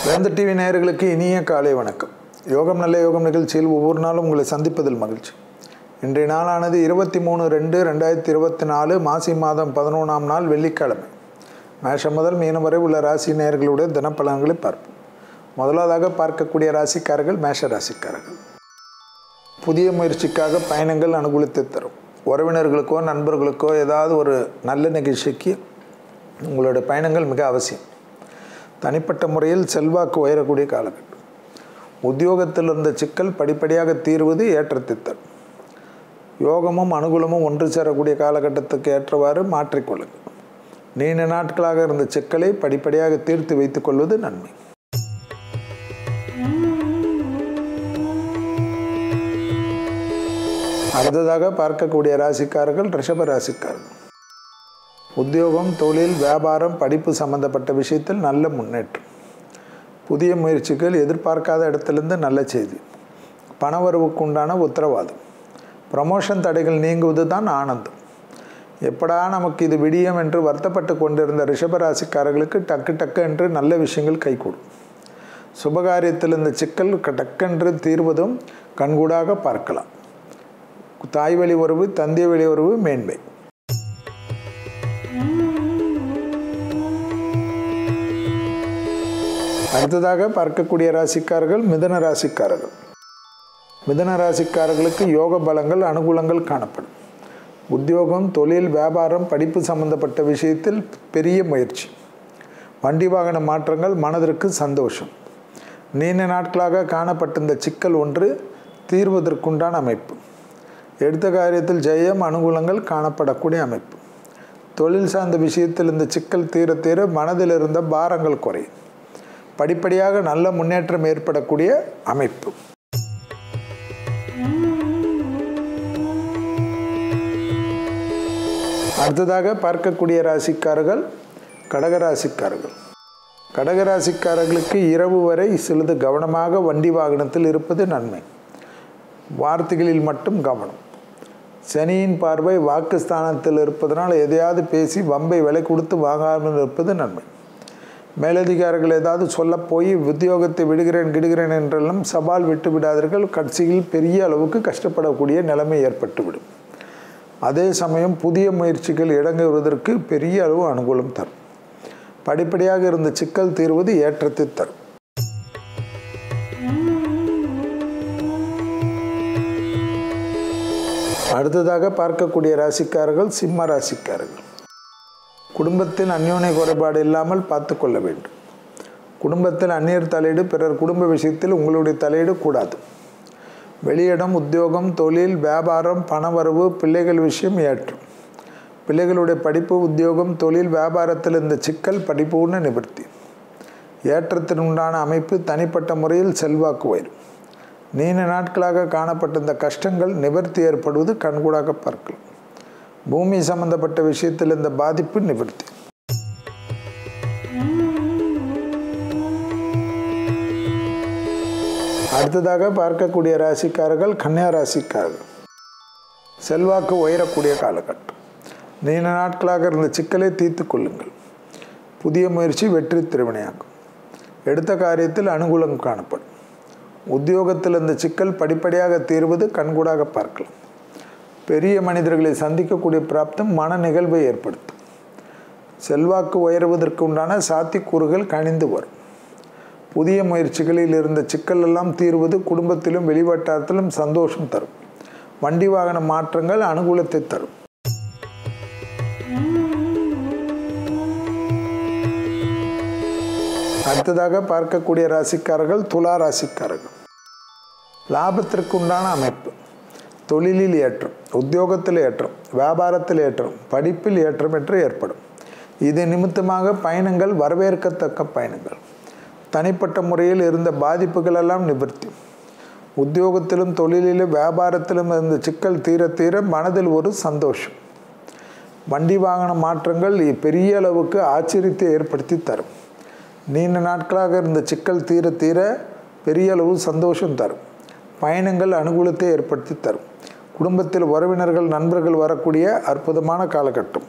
வேந்தர் டிவி நேயர்களுக்கு இனிய காலை வணக்கம். யோகம் நல்ல யோகம் நிகழ்ச்சியில் ஒவ்வொரு நாளும் உங்களை சந்திப்பதில் மகிழ்ச்சி. இன்றைய நாளானது 23/2/2024 மாசி மாதம் 11ஆம் நாள் வெள்ளிக்கிழமை. மேஷம் முதல் மீனம் வரை உள்ள ராசி நேயர்களுடைய தினப்பலன்களை பார்ப்போம். முதலாவதாக பார்க்கக்கூடிய ராசிக்காரர்கள் மேஷ ராசிக்காரர்கள். புதிய முயற்சிக்காக பயணங்கள் அனுகூலத்தை தரும். உறவினர்களுக்கோ நண்பர்களுக்கோ ஏதாவது ஒரு நல்ல நிகழ்ச்சிக்கு உங்களுடைய பயணங்கள் மிக அவசியம். தனிப்பட்ட முறையில் செல்வாக்கு உயரக்கூடிய காலகட்டம். உத்தியோகத்தில் இருந்த சிக்கல் படிப்படியாக தீர்வது ஏற்றத்தை தரும். யோகமும் அனுகூலமும் ஒன்று சேரக்கூடிய காலகட்டத்துக்கு ஏற்றவாறு மாற்றிக்கொள்ளுங்கள். நீண்ட நாட்களாக இருந்த சிக்கலை படிப்படியாக தீர்த்து வைத்துக் கொள்வது நன்மை. அடுத்ததாக பார்க்கக்கூடிய ராசிக்காரர்கள் ரிஷப ராசிக்காரர்கள். உத்தியோகம், தொழில், வியாபாரம், படிப்பு சம்பந்தப்பட்ட விஷயத்தில் நல்ல முன்னேற்றம். புதிய முயற்சிகள், எதிர்பார்க்காத இடத்திலிருந்து நல்ல செய்தி, பணவரவுக்கு உண்டான உத்தரவாதம், ப்ரமோஷன் தடைகள் நீங்குவது தான் ஆனந்தம். எப்படா நமக்கு இது விடியும் என்று வருத்தப்பட்டு கொண்டிருந்த ரிஷபராசிக்காரர்களுக்கு டக்கு என்று நல்ல விஷயங்கள் கைகூடும். சுபகாரியத்தில் இந்த சிக்கல் டக்கென்று தீர்வதும் கண்கூடாக பார்க்கலாம். தாய் வழி உறவு, தந்தை வழி உறவு மேன்மை. அடுத்ததாக பார்க்கக்கூடிய ராசிக்காரர்கள் மிதுன ராசிக்காரர்கள். மிதுன ராசிக்காரர்களுக்கு யோக பலங்கள், அனுகூலங்கள் காணப்படும். உத்தியோகம், தொழில், வியாபாரம், படிப்பு சம்பந்தப்பட்ட விஷயத்தில் பெரிய முயற்சி. வண்டி வாகன மாற்றங்கள், மனதிற்கு சந்தோஷம். நீண்ட நாட்களாக காணப்பட்டிருந்த சிக்கல் ஒன்று தீர்வதற்குண்டான அமைப்பு. எடுத்த காரியத்தில் ஜெயம், அனுகூலங்கள் காணப்படக்கூடிய அமைப்பு. தொழில் சார்ந்த விஷயத்தில் இந்த சிக்கல் தீர தீர மனதில் இருந்த பாரங்கள் குறையும். படிப்படியாக நல்ல முன்னேற்றம் ஏற்படக்கூடிய அமைப்பு. அடுத்ததாக பார்க்கக்கூடிய ராசிக்காரர்கள் கடகராசிக்காரர்கள். கடகராசிக்காரர்களுக்கு இரவு வரை சிறிது கவனமாக வண்டி வாகனத்தில் இருப்பது நன்மை. வார்த்தைகளில் மட்டும் கவனம். சனியின் பார்வை வாக்குஸ்தானத்தில் இருப்பதனால் எதையாவது பேசி வம்பை விலை கொடுத்து வாங்காமல் இருப்பது நன்மை. மேலதிகாரிகள் ஏதாவது சொல்ல போய் உத்தியோகத்தை விடுகிறேன் என்றெல்லாம் சவால் விட்டு விடாதீர்கள். கட்சியில் பெரிய அளவுக்கு கஷ்டப்படக்கூடிய நிலைமை ஏற்பட்டுவிடும். அதே சமயம் புதிய முயற்சிகள் இடங்குவதற்கு பெரிய அளவு அனுகூலம் தரும். படிப்படியாக இருந்த சிக்கல் தீர்வது ஏற்றத்தை தரும். அடுத்ததாக பார்க்கக்கூடிய ராசிக்காரர்கள் சிம்ம ராசிக்காரர்கள். குடும்பத்தில் அந்யோன்ய குறைபாடு இல்லாமல் பார்த்து கொள்ள வேண்டும். குடும்பத்தில் அந்நியர் தலையீடு, பிறர் குடும்ப விஷயத்தில் உங்களுடைய தலையீடு கூடாது. வெளியிடம், உத்தியோகம், தொழில், வியாபாரம், பணவரவு, பிள்ளைகள் விஷயம் ஏற்றும். பிள்ளைகளுடைய படிப்பு, உத்தியோகம், தொழில், வியாபாரத்தில் இந்த சிக்கல் படிப்பூர்ண நிவர்த்தி. ஏற்றத்தின் உண்டான அமைப்பு. தனிப்பட்ட முறையில் செல்வாக்கு உயரும். நீண்ட நாட்களாக காணப்பட்ட இந்த கஷ்டங்கள் நிவர்த்தி ஏற்படுவது கண்கூடாக பார்க்கலாம். பூமி சம்பந்தப்பட்ட விஷயத்தில் இந்த பாதிப்பு நிவர்த்தி. அடுத்ததாக பார்க்கக்கூடிய ராசிக்காரர்கள் கன்னியா ராசிக்காரர்கள். செல்வாக்கு உயரக்கூடிய காலகட்டம். நீண்ட நாட்களாக இருந்த சிக்கலை தீர்த்து கொள்ளுங்கள். புதிய முயற்சி வெற்றி திருவினையாகும். எடுத்த காரியத்தில் அனுகூலம் காணப்படும். உத்தியோகத்தில் இந்த சிக்கல் படிப்படியாக தீர்வது கண்கூடாக பார்க்கலாம். பெரிய மனிதர்களை சந்திக்கக்கூடிய பிராப்தம் மன நிகழ்வை ஏற்படுத்தும். செல்வாக்கு உயர்வதற்கு உண்டான சாத்தியக்கூறுகள் கணிந்து வரும். புதிய முயற்சிகளில் இருந்த சிக்கல் எல்லாம் தீர்வது குடும்பத்திலும் வெளிவட்டாரத்திலும் சந்தோஷம் தரும். வண்டி வாகன மாற்றங்கள் அனுகூலத்தை தரும். அடுத்ததாக பார்க்கக்கூடிய ராசிக்காரர்கள் துலா ராசிக்காரர்கள். லாபத்திற்கு உண்டான அமைப்பு. தொழிலில் ஏற்றம், உத்தியோகத்தில் ஏற்றம், வியாபாரத்தில் ஏற்றம், படிப்பில் ஏற்றம் என்று ஏற்படும். இது நிமித்தமாக பயணங்கள் வரவேற்கத்தக்க பயணங்கள். தனிப்பட்ட முறையில் இருந்த பாதிப்புகள் எல்லாம் நிவர்த்தி. உத்தியோகத்திலும் தொழிலிலும் வியாபாரத்திலும் இருந்த சிக்கல் தீர தீர மனதில் ஒரு சந்தோஷம். வண்டி வாகன மாற்றங்கள் பெரிய அளவுக்கு ஆச்சரியத்தை ஏற்படுத்தி தரும். நீண்ட நாட்களாக இருந்த சிக்கல் தீர தீர பெரிய அளவு சந்தோஷம் தரும். பயணங்கள் அனுகூலத்தை ஏற்படுத்தி தரும். குடும்பத்தில் உறவினர்கள், நண்பர்கள் வரக்கூடிய அற்புதமான காலகட்டம்.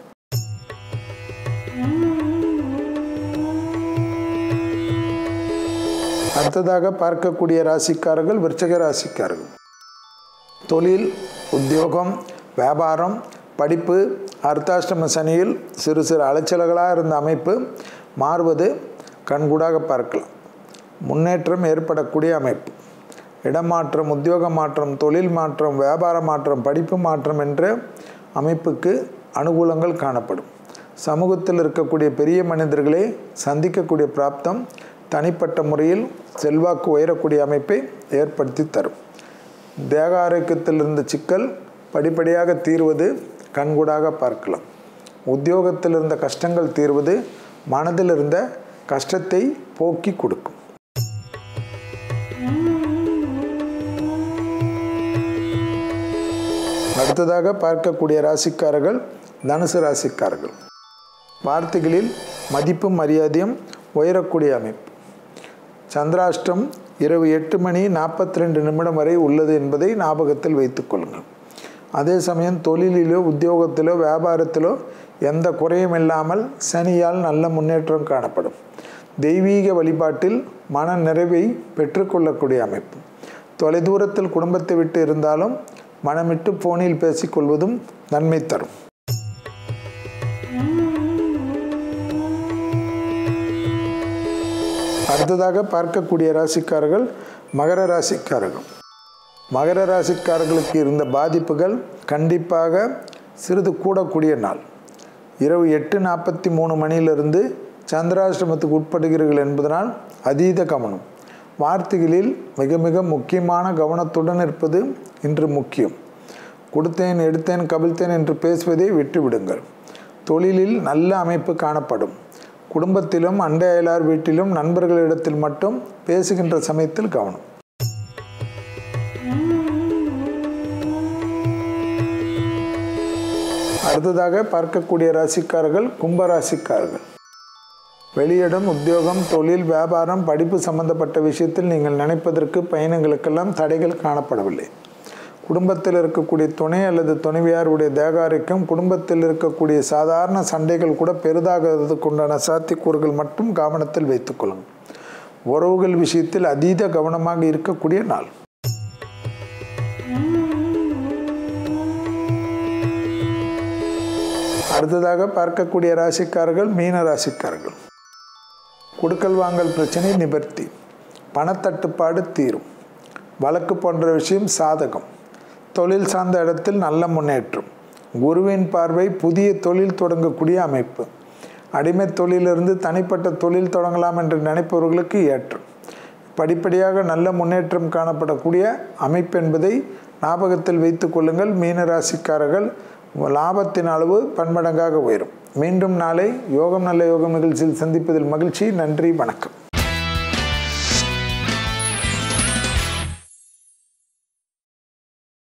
அடுத்ததாக பார்க்கக்கூடிய ராசிக்காரர்கள் விருச்சிக ராசிக்காரர்கள். தொழில், உத்தியோகம், வியாபாரம், படிப்பு, அர்த்தாஷ்டம சனியில் சிறு சிறு அலைச்சல்களாக இருந்த அமைப்பு மாறுவது கண்கூடாக பார்க்கலாம். முன்னேற்றம் ஏற்படக்கூடிய அமைப்பு. இடமாற்றம், உத்தியோக மாற்றம், தொழில் மாற்றம், வியாபார மாற்றம், படிப்பு மாற்றம் என்ற அமைப்புக்கு அனுகூலங்கள் காணப்படும். சமூகத்தில் இருக்கக்கூடிய பெரிய மனிதர்களை சந்திக்கக்கூடிய பிராப்தம் தனிப்பட்ட முறையில் செல்வாக்கு உயரக்கூடிய அமைப்பை ஏற்படுத்தி தரும். தேக ஆரோக்கியத்தில் இருந்த சிக்கல் படிப்படியாக தீர்வது கண்கூடாக பார்க்கலாம். உத்தியோகத்தில் இருந்த கஷ்டங்கள் தீர்வது மனதில் இருந்த கஷ்டத்தை போக்கி கொடுக்கும். அடுத்ததாக பார்க்கக்கூடிய ராசிக்காரர்கள் தனுசு ராசிக்காரர்கள். வார்த்தைகளில் மதிப்பும் மரியாதையும் உயரக்கூடிய அமைப்பு. சந்திராஷ்டம் இரவு 8:42 வரை உள்ளது என்பதை ஞாபகத்தில் வைத்துக் கொள்ளுங்கள். அதே சமயம் தொழிலிலோ உத்தியோகத்திலோ வியாபாரத்திலோ எந்த குறையும் இல்லாமல் சனியால் நல்ல முன்னேற்றம் காணப்படும். தெய்வீக வழிபாட்டில் மன நிறைவை பெற்றுக்கொள்ளக்கூடிய அமைப்பு. தொலைதூரத்தில் குடும்பத்தை விட்டு இருந்தாலும் மனமிட்டு போனில் பேசிக்கொள்வதும் நன்மை தரும். அடுத்ததாக பார்க்கக்கூடிய ராசிக்காரர்கள் மகர ராசிக்காரர்கள். மகர ராசிக்காரர்களுக்கு இருந்த பாதிப்புகள் கண்டிப்பாக சிறிது கூடக்கூடிய நாள். இரவு 8:43 சந்திராஷ்டமத்துக்கு உட்படுகிறீர்கள் என்பதனால் அதீத கவனம். வார்த்தைகளில் மிக மிக முக்கியமான கவனத்துடன் இருப்பது இன்று முக்கியம். கொடுத்தேன், எடுத்தேன், கவிழ்த்தேன் என்று பேசுவதை விட்டுவிடுங்கள். தொழிலில் நல்ல அமைப்பு காணப்படும். குடும்பத்திலும் அண்டை அயலார் வீட்டிலும் நண்பர்களிடத்தில் மட்டும் பேசுகின்ற சமயத்தில் கவனம். அடுத்ததாக பார்க்கக்கூடிய ராசிக்காரர்கள் கும்பராசிக்காரர்கள். வெளியிடம், உத்தியோகம், தொழில், வியாபாரம், படிப்பு சம்பந்தப்பட்ட விஷயத்தில் நீங்கள் நினைப்பதற்கு பயணங்களுக்கெல்லாம் தடைகள் காணப்படவில்லை. குடும்பத்தில் இருக்கக்கூடிய துணை அல்லது துணைவியாருடைய தேகாரிக்கம், குடும்பத்தில் இருக்கக்கூடிய சாதாரண சண்டைகள் கூட பெரிதாகிறதுக்குண்டான சாத்தியக்கூறுகள் மட்டும் கவனத்தில் வைத்துக்கொள்ளுங்கள். உறவுகள் விஷயத்தில் அதீத கவனமாக இருக்கக்கூடிய நாள். அடுத்ததாக பார்க்கக்கூடிய ராசிக்காரர்கள் மீன ராசிக்காரர்கள். கொடுக்கல் வாங்கல் பிரச்சனை நிவர்த்தி. பணத்தட்டுப்பாடு தீரும். வழக்கு போன்ற விஷயம் சாதகம். தொழில் சார்ந்த இடத்தில் நல்ல முன்னேற்றம். குருவின் பார்வை புதிய தொழில் தொடங்கக்கூடிய அமைப்பு. அடிமை தொழிலிருந்து தனிப்பட்ட தொழில் தொடங்கலாம் என்று நினைப்பவர்களுக்கு ஏற்றம். படிப்படியாக நல்ல முன்னேற்றம் காணப்படக்கூடிய அமைப்பு என்பதை ஞாபகத்தில் வைத்துக் கொள்ளுங்கள். மீனராசிக்காரர்கள் லாபத்தின் அளவு பன்மடங்காக உயரும். மீண்டும் நாளை யோகம் நல்ல யோகம் நிகழ்ச்சியில் சந்திப்பதில் மகிழ்ச்சி. நன்றி, வணக்கம்.